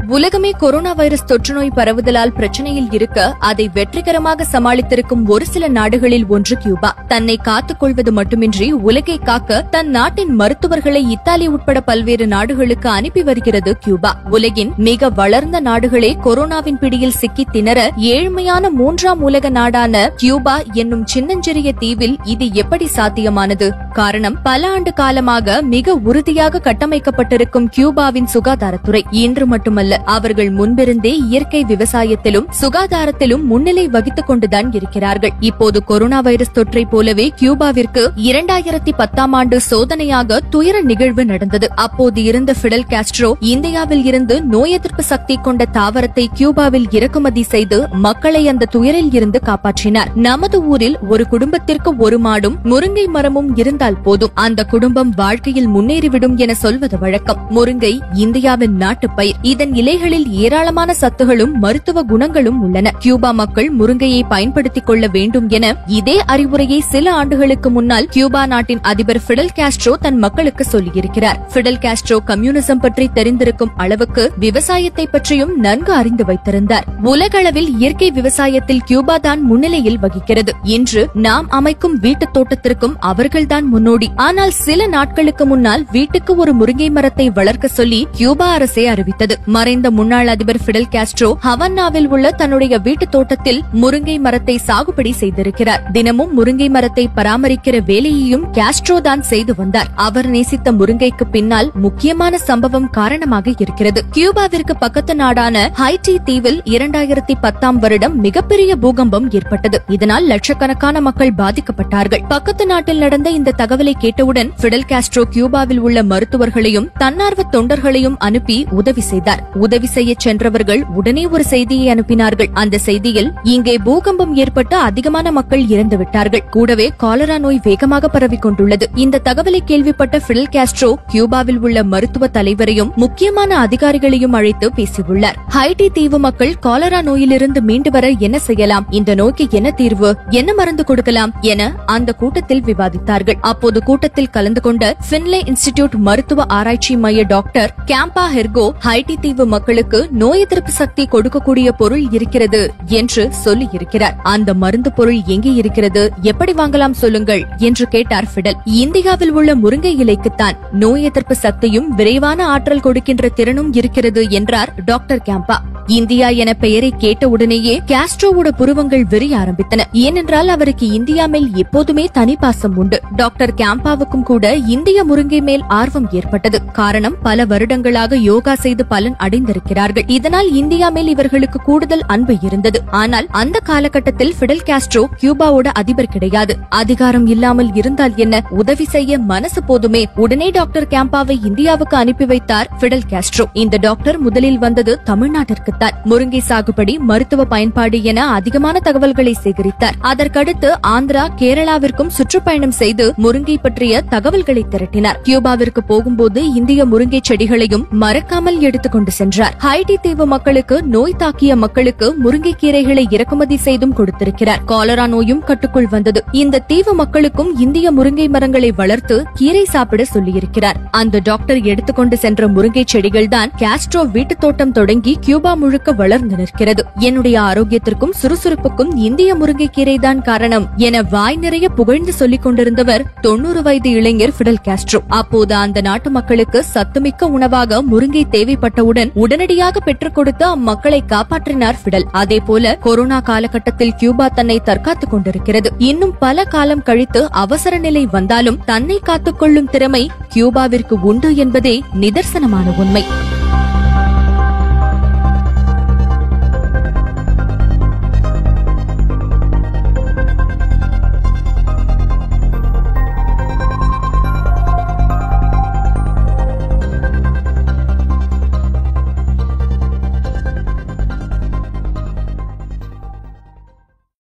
உலகமே corona virus தொற்றுநோய் பரவுதலால் பிரச்சனையில் இருக்க அதை வெற்றிகரமாக சமாளித்திருக்கும் ஒரு சில நாடுகளில் ஒன்று கியூபா. தன்னை காத்துக் கொள்வது மட்டுமின்றி உலகை காக்க தன் நாட்டின் மருத்துவர்களை இத்தாலி உட்பட பல்வேறு நாடுகளுக்கு அனுப்பி வருகிறது கியூபா. உலகின் மிக வளர்ந்த நாடுகளே கொரோனாவின் பிடியில் சிக்கி திணற ஏழ்மையான மூன்றாம் உலக நாடான கியூபா என்னும் சின்னஞ்சிறிய தீவில் இது எப்படி சாத்தியமானது? காரணம், பல ஆண்டு காலமாக மிக உறுதியாக கட்டமைக்கப்பட்டிருக்கும் கியூபாவின் சுகாதாரத்துறை. இன்று மட்டுமல்ல, அவர்கள் முன்பிருந்தே இயற்கை விவசாயத்திலும் சுகாதாரத்திலும் முன்னிலை வகித்துக் கொண்டுதான் இருக்கிறார்கள். இப்போது கொரோனா வைரஸ் தொற்றை போலவே கியூபாவிற்கு 2010ஆம் ஆண்டு சோதனையாக துயர நிகழ்வு நடந்தது. அப்போது இருந்த பிடல் காஸ்ட்ரோ இந்தியாவில் இருந்து நோய் எதிர்ப்பு சக்தி கொண்ட தாவரத்தை கியூபாவில் இறக்குமதி செய்து மக்களை அந்த துயரில் இருந்து காப்பாற்றினார். நமது ஊரில் ஒரு குடும்பத்திற்கு ஒரு மாடும் முருங்கை மரமும் இருந்தால் போதும், அந்த குடும்பம் வாழ்க்கையில் முன்னேறிவிடும் என சொல்வது வழக்கம். முருங்கை இந்தியாவின் நாட்டுப்பயிர். இதன் இலைகளில் ஏராளமான சத்துகளும் மருத்துவ குணங்களும் உள்ளன. கியூபா மக்கள் முருங்கையை பயன்படுத்திக் கொள்ள வேண்டும் என இதே அறிவுரையை சில ஆண்டுகளுக்கு முன்னால் கியூபா நாட்டின் அதிபர் பிடல் காஸ்ட்ரோ தன் மக்களுக்கு சொல்லியிருக்கிறார். பிடல் காஸ்ட்ரோ கம்யூனிசம் பற்றி தெரிந்திருக்கும் அளவுக்கு விவசாயத்தை பற்றியும் நன்கு அறிந்து வைத்திருந்தார். உலகளவில் இயற்கை விவசாயத்தில் கியூபா தான் முன்னிலையில் வகிக்கிறது. இன்று நாம் அமைக்கும் வீட்டுத் தோட்டத்திற்கும் அவர்கள்தான் முன்னோடி. ஆனால் சில நாட்களுக்கு முன்னால் வீட்டுக்கு ஒரு முருங்கை மரத்தை வளர்க்க சொல்லி கியூபா அரசே அறிவித்தது. மறைந்த முன்னாள் அதிபர் பிடல் காஸ்ட்ரோ ஹவன்னாவில் உள்ள தன்னுடைய வீட்டுத் தோட்டத்தில் முருங்கை மரத்தை சாகுபடி செய்திருக்கிறார். தினமும் முருங்கை மரத்தை பராமரிக்கிற வேலையையும் காஸ்ட்ரோ தான் செய்து வந்தார். அவர் நேசித்த முருங்கைக்கு பின்னால் முக்கியமான சம்பவம் காரணமாக இருக்கிறது. கியூபாவிற்கு பக்கத்து நாடான ஹைட்டி தீவில் 2010ஆம் வருடம் மிகப்பெரிய பூகம்பம் ஏற்பட்டது. இதனால் லட்சக்கணக்கான மக்கள் பாதிக்கப்பட்டார்கள். பக்கத்து நாட்டில் நடந்த இந்த தகவலை கேட்டவுடன் பிடல் காஸ்ட்ரோ கியூபாவில் உள்ள மருத்துவர்களையும் தன்னார்வ தொண்டர்களையும் அனுப்பி உதவி செய்தார். உதவி செய்ய சென்றவர்கள் உடனே ஒரு செய்தியை அனுப்பினார்கள். அந்த செய்தியில், இங்கே பூகம்பம் ஏற்பட்டு அதிகமான மக்கள் இறந்துவிட்டார்கள், கூடவே காலரா நோய் வேகமாக பரவிக் கொண்டுள்ளது. இந்த தகவலை கேள்விப்பட்ட பிடல் காஸ்ட்ரோ கியூபாவில் உள்ள மருத்துவ தலைவரையும் முக்கியமான அதிகாரிகளையும் அழைத்து பேசியுள்ளார். ஹைட்டி தீவு மக்கள் காலரா நோயிலிருந்து மீண்டு வர என்ன செய்யலாம், இந்த நோய்க்கு என்ன தீர்வு, என்ன மருந்து கொடுக்கலாம் என அந்த கூட்டத்தில் விவாதித்தார்கள். அப்போது கூட்டத்தில் கலந்து கொண்ட பின்லே இன்ஸ்டிடியூட் மருத்துவ ஆராய்ச்சி மைய டாக்டர் கேம்பா ஹெர்கோ, ஹைட்டி தீவு மக்களுக்கு நோய் எதிர்ப்பு சக்தி கொடுக்கக்கூடிய பொருள் இருக்கிறது என்று சொல்லியிருக்கிறார். அந்த மருந்து பொருள் எங்கே இருக்கிறது, எப்படி வாங்கலாம் சொல்லுங்கள் என்று கேட்டார் பிடல். இந்தியாவில் உள்ள முருங்கை இலைக்குத்தான் நோய் எதிர்ப்பு சக்தியும் விரைவான ஆற்றல் கொடுக்கின்ற திறனும் இருக்கிறது என்றார் டாக்டர் கேம்பா. இந்தியா என பெயரை கேட்டவுடனேயே காஸ்ட்ரோவோட புருவங்கள் விரிய ஆரம்பித்தன. ஏனென்றால் அவருக்கு இந்தியா மேல் எப்போதுமே தனிப்பாசம் உண்டு. டாக்டர் கேம்பாவுக்கும் கூட இந்திய முருங்கை மேல் ஆர்வம் ஏற்பட்டது. காரணம், பல வருடங்களாக யோகா செய்து பலன் அடைந்திருக்கிறார்கள். இதனால் இந்தியா மேல் இவர்களுக்கு கூடுதல் அன்பு இருந்தது. ஆனால் அந்த காலகட்டத்தில் பிடல் காஸ்ட்ரோ கியூபாவோட அதிபர் கிடையாது. அதிகாரம் இல்லாமல் இருந்தால் என்ன, உதவி செய்ய மனசு போதுமே. உடனே டாக்டர் கேம்பாவை இந்தியாவுக்கு அனுப்பி வைத்தார் பிடல் காஸ்ட்ரோ. இந்த டாக்டர் முதலில் வந்தது தமிழ்நாட்டிற்கு. முருங்கை சாகுபடி, மருத்துவ பயன்பாடு என அதிகமான தகவல்களை சேகரித்தார். அதற்கடுத்து ஆந்திரா, கேரளாவிற்கும் சுற்றுப்பயணம் செய்து முருங்கை பற்றிய தகவல்களை திரட்டினார். கியூபாவிற்கு போகும்போது இந்திய முருங்கை செடிகளையும் மறக்காமல் எடுத்துக் கொண்டு சென்றார். ஹைட்டி தீவு மக்களுக்கு நோய் தாக்கிய மக்களுக்கு முருங்கை கீரைகளை இறக்குமதி செய்தும் கொடுத்திருக்கிறார். காலரா நோயும் கட்டுக்குள் வந்தது. இந்த தீவு மக்களுக்கும் இந்திய முருங்கை மரங்களை வளர்த்து கீரை சாப்பிட சொல்லியிருக்கிறார். அந்த டாக்டர் எடுத்துக்கொண்டு சென்ற முருங்கை செடிகள் தான் காஸ்ட்ரோ வீட்டுத் தோட்டம் தொடங்கி கியூபா முழுக்க வளர்ந்து நிற்கிறது. என்னுடைய ஆரோக்கியத்திற்கும் சுறுசுறுப்புக்கும் இந்திய முருங்கைக்கீரை தான் காரணம் என வாய் நிறைய புகழ்ந்து சொல்லிக் கொண்டிருந்தவர் 90 வயது இளைஞர் பிடல் காஸ்ட்ரோ. அப்போது அந்த நாட்டு மக்களுக்கு சத்துமிக்க உணவாக முருங்கை தேவைப்பட்டவுடன் உடனடியாக பெற்றுக் கொடுத்து அம்மக்களை காப்பாற்றினார் பிடல். அதேபோல கொரோனா காலகட்டத்தில் கியூபா தன்னை தற்காத்துக் கொண்டிருக்கிறது. இன்னும் பல காலம் கழித்து அவசர நிலை வந்தாலும் தன்னை காத்துக் கொள்ளும் திறமை கியூபாவிற்கு உண்டு என்பதே நிதர்சனமான உண்மை.